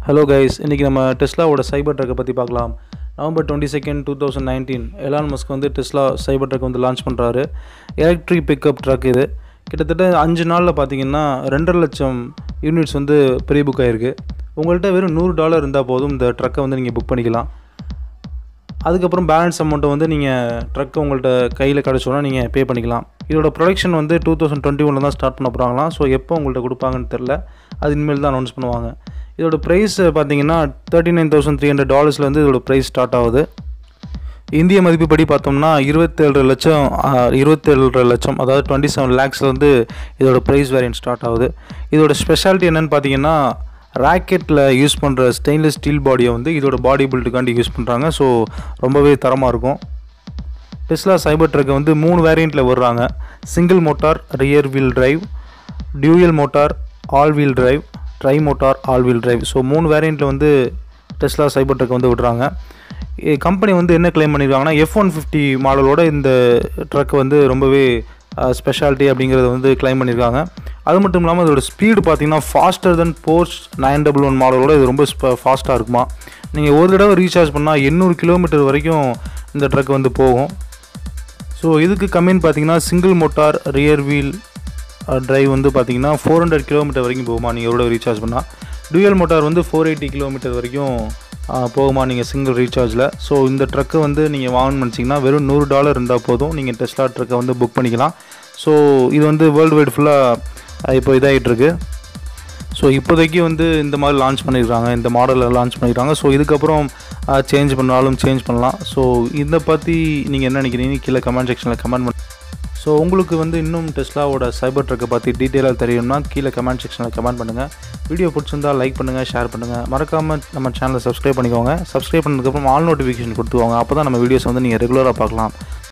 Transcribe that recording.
Hello guys, இன்னைக்கு நம்ம டெஸ்லாவோட சைபர் ட்ரக்கை பற்றி பார்க்கலாம். நவம்பர் 22, 2019 எலான் மஸ்க் வந்து டெஸ்லா சைபர் ட்ரக் வந்து லான்ச் பண்ணுறாரு. எலக்ட்ரிக் பிக்கப் ட்ரக் இது. கிட்டத்தட்ட 5 நாளில் பார்த்தீங்கன்னா 2.5 லட்சம் யூனிட்ஸ் வந்து ப்ரீ புக் ஆகிருக்கு. உங்கள்கிட்ட வெறும் $100 இருந்தால் போதும் இந்த ட்ரக்கை வந்து நீங்கள் புக் பண்ணிக்கலாம். அதுக்கப்புறம் பேலன்ஸ் அமௌண்ட்டை வந்து நீங்கள் ட்ரக் உங்கள்கிட்ட கையில் கிடச்சோன்னா நீங்கள் பே பண்ணிக்கலாம். இதோட ப்ரொடக்ஷன் வந்து 2021 தான் ஸ்டார்ட் பண்ண போகிறாங்களாம். ஸோ எப்போ உங்கள்கிட்ட கொடுப்பாங்கன்னு தெரில, அது இனிமேல் தான் அனௌன்ஸ் பண்ணுவாங்க. இதோட ப்ரைஸ் பார்த்தீங்கன்னா $39,300 இதோட ப்ரைஸ் ஸ்டார்ட் ஆகுது. இந்திய மதிப்புப்படி பார்த்தோம்னா 27 லட்சம் அதாவது 27 lakhs வந்து இதோட ப்ரைஸ் வேரியன்ட் ஸ்டார்ட் ஆகுது. இதோட ஸ்பெஷாலிட்டி என்னென்னு பார்த்தீங்கன்னா, ராக்கெட்டில் யூஸ் பண்ணுற ஸ்டெயின்லெஸ் ஸ்டீல் பாடியை வந்து இதோட பாடி பில்டுக்காண்டி யூஸ் பண்ணுறாங்க. ஸோ ரொம்பவே தரமாக இருக்கும். டெஸ்லா சைபர் ட்ரக்கை வந்து 3 வேரியண்ட்டில் வர்றாங்க. Single motor rear wheel drive, dual motor all wheel drive, tri motor all wheel drive. So 3 வேரியண்ட்டில் வந்து டெஸ்லா சைபர் ட்ரக் வந்து விடுறாங்க. கம்பெனி வந்து என்ன கிளைம் பண்ணியிருக்காங்கன்னா, F-150 மாடலோட இந்த ட்ரக் வந்து ரொம்பவே ஸ்பெஷாலிட்டி அப்படிங்கிறத வந்து கிளைம் பண்ணியிருக்காங்க. அது மட்டும் இல்லாமல் இதோட ஸ்பீடு பார்த்தீங்கன்னா ஃபாஸ்டர் தென் போர்ஷ் 911 மாடலோட இது ரொம்ப ஃபாஸ்ட்டாக இருக்குமா. நீங்கள் ஒரு தடவை ரீசார்ஜ் பண்ணால் 800 கிலோமீட்டர் வரைக்கும் இந்த ட்ரக் வந்து போகும். ஸோ இதுக்கு கம்மின்னு பார்த்தீங்கன்னா single motor rear wheel drive வந்து பார்த்தீங்கன்னா 400 கிலோமீட்டர் வரைக்கும் போகுமா நீங்கள் எவ்வளோ ரீசார்ஜ் பண்ணால். டூயல் மோட்டார் வந்து 480 கிலோமீட்டர் வரைக்கும் போகுமா நீங்கள் சிங்கிள் ரீசார்ஜில். ஸோ இந்த ட்ரக்கை வந்து நீங்கள் வாங்கணும்னு நினச்சிங்கன்னா வெறும் $100 இருந்தால் போதும், நீங்கள் டெஸ்லா ட்ரக்கை வந்து புக் பண்ணிக்கலாம். ஸோ இது வந்து வேர்ல்டு வைட் ஃபுல்லாக இப்போ இதாகிட்டுருக்கு. ஸோ இப்போதைக்கு வந்து இந்த மாதிரி லான்ச் பண்ணியிருக்காங்க, இந்த மாடலில் லான்ச் பண்ணியிருக்காங்க. ஸோ இதுக்கப்புறம் சேஞ்ச் பண்ணாலும் சேஞ்ச் பண்ணலாம். ஸோ இதை பற்றி நீங்கள் என்ன நினைக்கிறீங்க கீழே கமெண்ட் செக்ஷனில் கமெண்ட் பண்ணி. ஸோ உங்களுக்கு வந்து இன்னும் டெஸ்லாவோட சைபர் ட்ரக்கை பற்றி டீட்டெயிலாக தெரியும்னா கீழே கமெண்ட் செக்ஷனில் கமெண்ட் பண்ணுங்கள். வீடியோ பிடிச்சிருந்தால் லைக் பண்ணுங்கள், ஷேர் பண்ணுங்கள். மறக்காமல் நம்ம சேனலை சப்ஸ்கிரைப் பண்ணிக்கோங்க. சப்ஸ்கிரைப் பண்ணதுக்கப்புறம் ஆல் நோட்டிஃபிகேஷன் கொடுத்துவாங்க. அப்போ தான் நம்ம வீடியோஸ் வந்து நீங்கள் ரெகுலராக பார்க்கலாம்.